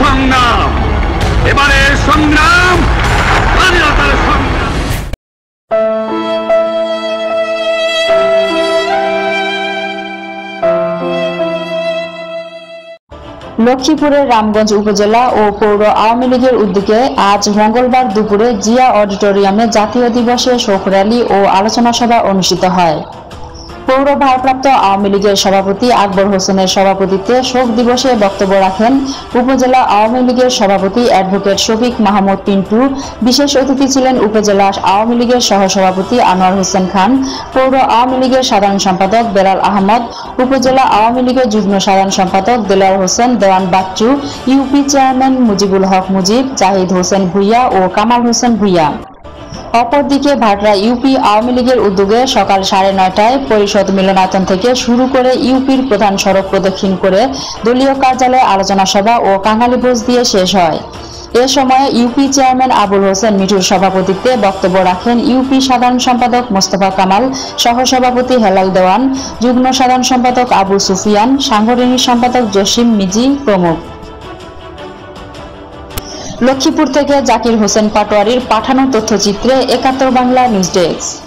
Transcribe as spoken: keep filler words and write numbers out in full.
সংগ্রাম, এবারের সংগ্রাম স্বাধীনতার সংগ্রাম। লক্ষ্মীপুরের রামগঞ্জ উপজেলা ও পৌর আওয়ামী লীগের উদ্যোগে আজ মঙ্গলবার দুপুরে জিয়া অডিটোরিয়ামে জাতীয় দিবসে শোক র্যালি ও আলোচনা সভা অনুষ্ঠিত হয়। পৌর ভারপ্রাপ্ত আওয়ামী লীগের সভাপতি আকবর হোসেনের সভাপতিত্বে শোক দিবসে বক্তব্য রাখেন উপজেলা আওয়ামী লীগের সভাপতি অ্যাডভোকেট শফিক মাহমুদ পিন্টু। বিশেষ অতিথি ছিলেন উপজেলা আওয়ামী লীগের সহসভাপতি আনোয়ার হোসেন খান, পৌর আওয়ামী লীগের সাধারণ সম্পাদক বেলাল আহমদ, উপজেলা আওয়ামী লীগের যুগ্ম সাধারণ সম্পাদক দেলোয়ার হোসেন দেওয়ান বাচ্চু, ইউপি চেয়ারম্যান মুজিবুল হক মুজিব, জাহিদ হোসেন ভুইয়া ও কামাল হোসেন ভুইয়া। অপরদিকে ভাটরা ইউপি আওয়ামী লীগের উদ্যোগে সকাল সাড়ে নয়টায় পরিষদ মিলনায়তন থেকে শুরু করে ইউপির প্রধান সড়ক প্রদক্ষিণ করে দলীয় কার্যালয়ে আলোচনা সভা ও কাঙালি ভোজ দিয়ে শেষ হয়। এ সময় ইউপি চেয়ারম্যান আবুল হোসেন মিঠুর সভাপতিত্বে বক্তব্য রাখেন ইউপি সাধারণ সম্পাদক মোস্তফা কামাল, সহসভাপতি হেলাল দেওয়ান, যুগ্ম সাধারণ সম্পাদক আবু সুফিয়ান, সাংগঠনিক সম্পাদক জসিম মিজি প্রমুখ। লক্ষ্মীপুর থেকে জাকির হোসেন পাটোয়ারির পাঠানো তথ্যচিত্রে একাত্তর বাংলা নিউজ ডেস্ক।